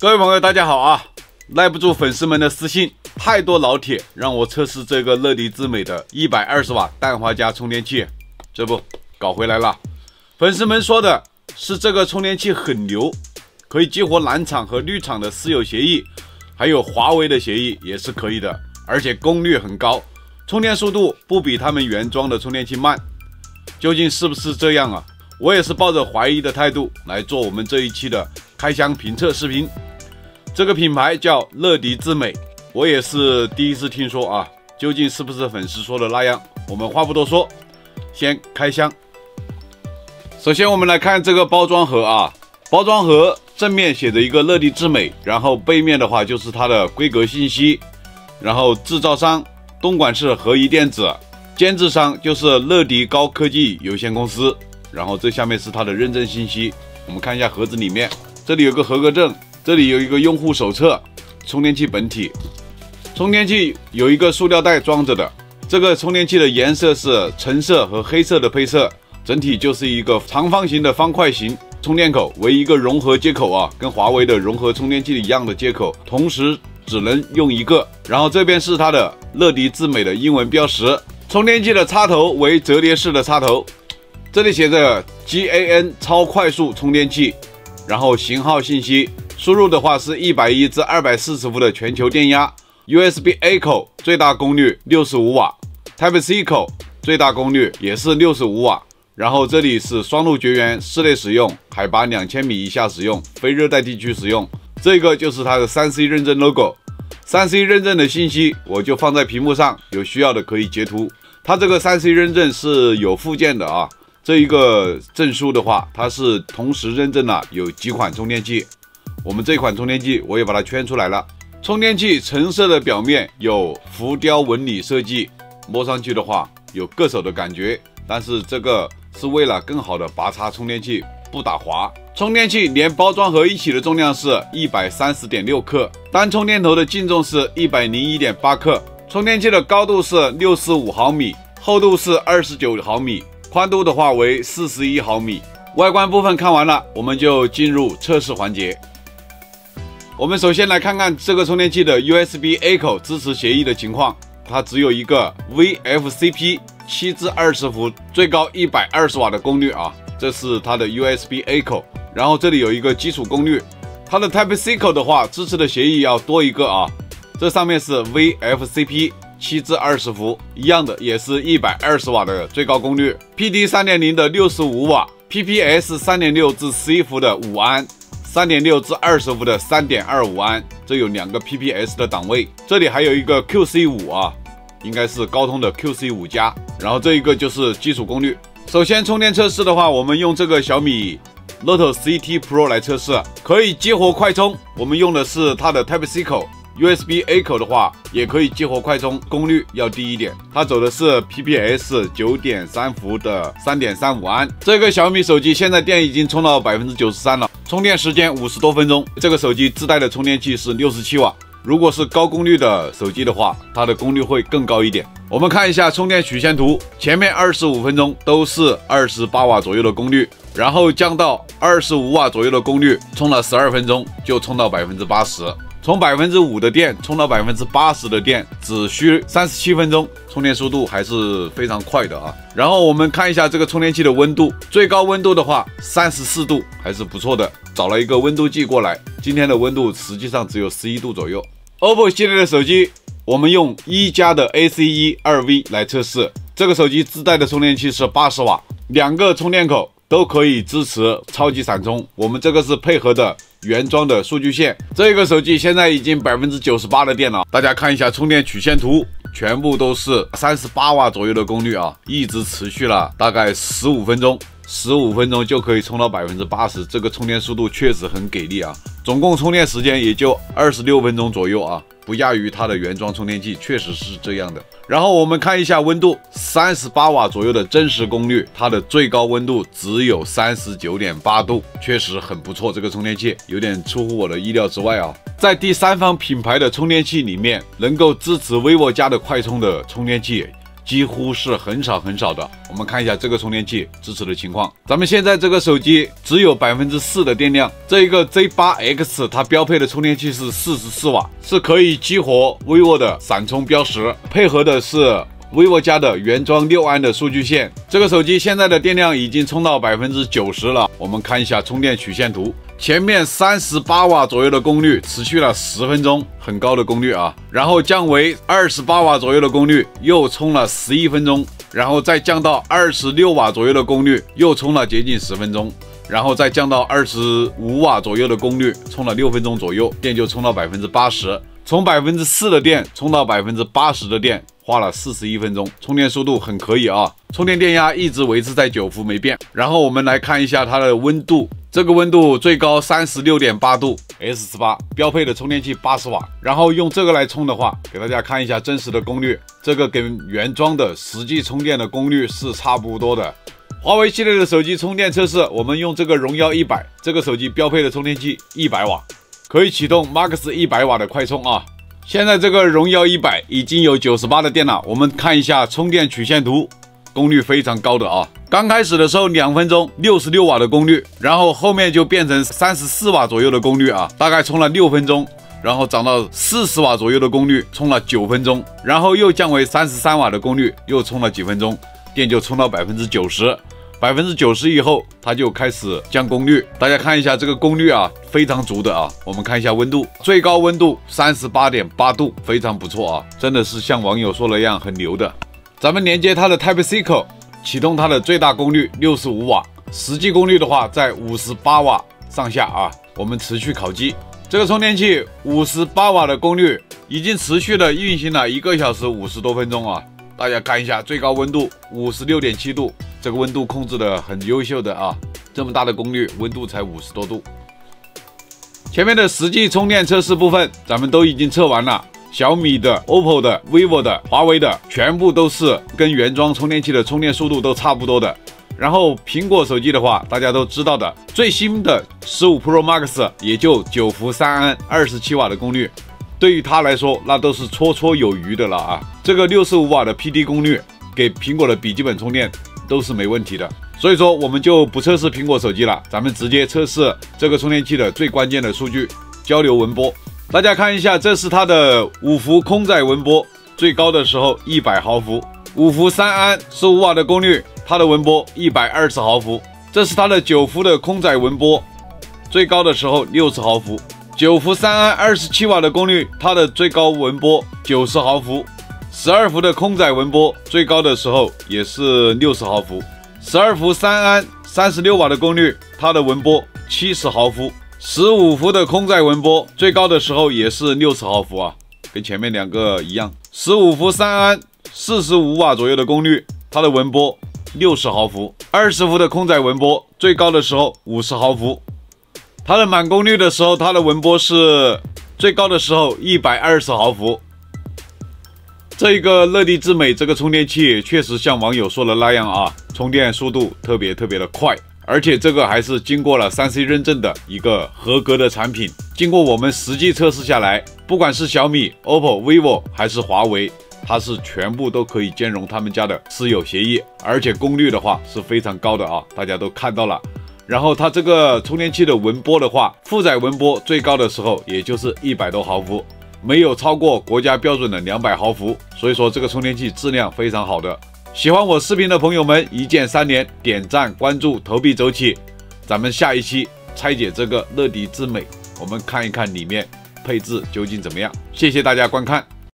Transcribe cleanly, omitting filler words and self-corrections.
各位朋友，大家好啊！耐不住粉丝们的私信，太多老铁让我测试这个乐迪之美的120瓦氮化镓充电器，这不搞回来了。粉丝们说的是这个充电器很牛，可以激活蓝厂和绿厂的私有协议，还有华为的协议也是可以的，而且功率很高，充电速度不比他们原装的充电器慢。究竟是不是这样啊？我也是抱着怀疑的态度来做我们这一期的开箱评测视频。这个品牌叫乐迪之美，我也是第一次听说啊，究竟是不是粉丝说的那样？我们话不多说，先开箱。首先我们来看这个包装盒啊，包装盒正面写着一个乐迪之美，然后背面的话就是它的规格信息，然后制造商东莞市合一电子，监制商就是乐迪高科技有限公司，然后这下面是它的认证信息。我们看一下盒子里面，这里有个合格证，这里有一个用户手册，充电器本体，充电器有一个塑料袋装着的，这个充电器的颜色是橙色和黑色的配色，整体就是一个长方形的方块形充电口，为一个融合接口啊，跟华为的融合充电器一样的接口，同时只能用一个。然后这边是它的乐迪之美的英文标识，充电器的插头为折叠式的插头，这里写着 GAN 超快速充电器，然后型号信息。输入的话是110至240伏的全球电压 ，USB-A 口最大功率65瓦 ，Type-C 口最大功率也是65瓦。然后这里是双路绝缘，室内使用，海拔2000米以下使用，非热带地区使用。这个就是它的3C 认证 logo。3C 认证的信息我就放在屏幕上，有需要的可以截图。它这个3C 认证是有附件的啊，这一个证书的话，它是同时认证了有几款充电器。我们这款充电器我也把它圈出来了。充电器橙色的表面有浮雕纹理设计，摸上去的话有硌手的感觉，但是这个是为了更好的拔插充电器不打滑。充电器连包装盒一起的重量是 130.6 克，单充电头的净重是 101.8 克，充电器的高度是65毫米，厚度是29毫米，宽度的话为41毫米。外观部分看完了，我们就进入测试环节。我们首先来看看这个充电器的 USB-A 口支持协议的情况，它只有一个 VFCP 7至20伏，最高120瓦的功率啊，这是它的 USB-A 口。然后这里有一个基础功率，它的 Type-C 口的话支持的协议要多一个啊，这上面是 VFCP 7至20伏，一样的也是120瓦的最高功率 ，PD 3.0 的65瓦 ，PPS 3.6至11伏的5安。3.6至20伏的3.25安，这有2个 PPS 的档位。这里还有一个 QC5 啊，应该是高通的 QC5 加。然后这一个就是基础功率。首先充电测试的话，我们用这个小米 Note CT Pro 来测试，可以激活快充。我们用的是它的 Type-C 口。USB-A 口的话也可以激活快充，功率要低一点，它走的是 PPS 9.3伏的3.35安。这个小米手机现在电已经充到 93% 了，充电时间50多分钟。这个手机自带的充电器是67瓦，如果是高功率的手机的话，它的功率会更高一点。我们看一下充电曲线图，前面25分钟都是28瓦左右的功率，然后降到25瓦左右的功率，充了12分钟就充到 80%。从 5% 的电充到 80% 的电只需37分钟，充电速度还是非常快的啊。然后我们看一下这个充电器的温度，最高温度的话34度，还是不错的。找了一个温度计过来，今天的温度实际上只有11度左右。OPPO 系列的手机，我们用1加的 ACE 2V 来测试，这个手机自带的充电器是80瓦，2个充电口都可以支持超级闪充，我们这个是配合的原装的数据线。这个手机现在已经 98% 的电了，大家看一下充电曲线图，全部都是38瓦左右的功率啊，一直持续了大概15分钟，15分钟就可以充到 80%， 这个充电速度确实很给力啊。总共充电时间也就26分钟左右啊，不亚于它的原装充电器，确实是这样的。然后我们看一下温度，38瓦左右的真实功率，它的最高温度只有 39.8 度，确实很不错。这个充电器有点出乎我的意料之外啊。在第三方品牌的充电器里面，能够支持 vivo 家的快充的充电器几乎是很少的。我们看一下这个充电器支持的情况。咱们现在这个手机只有4%的电量，这一个 Z8X 它标配的充电器是44瓦，是可以激活 vivo 的闪充标识，配合的是vivo 家的原装6安的数据线。这个手机现在的电量已经充到90%了。我们看一下充电曲线图，前面38瓦左右的功率持续了10分钟，很高的功率啊。然后降为28瓦左右的功率，又充了11分钟，然后再降到26瓦左右的功率，又充了接近10分钟。然后再降到25瓦左右的功率，充了6分钟左右，电就充到80%。从4%的电充到80%的电，花了41分钟，充电速度很可以啊。充电电压一直维持在9伏没变。然后我们来看一下它的温度，这个温度最高36.8度 ，S18 标配的充电器80瓦。然后用这个来充的话，给大家看一下真实的功率，这个跟原装的实际充电的功率是差不多的。华为系列的手机充电测试，我们用这个荣耀100，这个手机标配的充电器100瓦。可以启动 Max 100瓦的快充啊！现在这个荣耀100已经有98的电了，我们看一下充电曲线图，功率非常高的啊！刚开始的时候2分钟66瓦的功率，然后后面就变成34瓦左右的功率啊，大概充了6分钟，然后涨到40瓦左右的功率，充了9分钟，然后又降为33瓦的功率，又充了几分钟，电就充到90%，90%以后它就开始降功率。大家看一下这个功率啊，非常足的啊。我们看一下温度，最高温度38.8度，非常不错啊，真的是像网友说的一样很牛的。咱们连接它的 Type-C 口，启动它的最大功率65瓦，实际功率的话在58瓦上下啊。我们持续烤机，这个充电器58瓦的功率已经持续的运行了1个小时50多分钟啊。大家看一下最高温度56.7度，这个温度控制的很优秀的啊，这么大的功率，温度才50多度。前面的实际充电测试部分咱们都已经测完了，小米的、OPPO 的、vivo 的、华为的，全部都是跟原装充电器的充电速度都差不多的。然后苹果手机的话，大家都知道的，最新的15 Pro Max 也就9伏3安27瓦的功率，对于它来说那都是绰绰有余的了啊。这个65瓦的 PD 功率给苹果的笔记本充电都是没问题的。所以说我们就不测试苹果手机了，咱们直接测试这个充电器的最关键的数据，交流文波。大家看一下，这是它的5伏空载文波，最高的时候100毫伏，5伏3安15瓦的功率，它的文波120毫伏。这是它的9伏的空载文波，最高的时候60毫伏，9伏3安27瓦的功率，它的最高文波90毫伏。12伏的空载文波，最高的时候也是60毫伏。12伏3安36瓦的功率，它的文波70毫伏。15伏的空载文波，最高的时候也是60毫伏啊，跟前面两个一样。15伏3安45瓦左右的功率，它的文波60毫伏。20伏的空载文波，最高的时候50毫伏。它的满功率的时候，它的文波是最高的时候120毫伏。这个乐迪之美这个充电器确实像网友说的那样啊，充电速度特别的快，而且这个还是经过了3C 认证的一个合格的产品。经过我们实际测试下来，不管是小米、OPPO、vivo 还是华为，它是全部都可以兼容他们家的私有协议，而且功率的话是非常高的啊，大家都看到了。然后它这个充电器的文波的话，负载文波最高的时候也就是100多毫伏，没有超过国家标准的200毫伏，所以说这个充电器质量非常好的。喜欢我视频的朋友们，一键3连，点赞、关注、投币走起。咱们下一期拆解这个乐迪之美，我们看一看里面配置究竟怎么样。谢谢大家观看。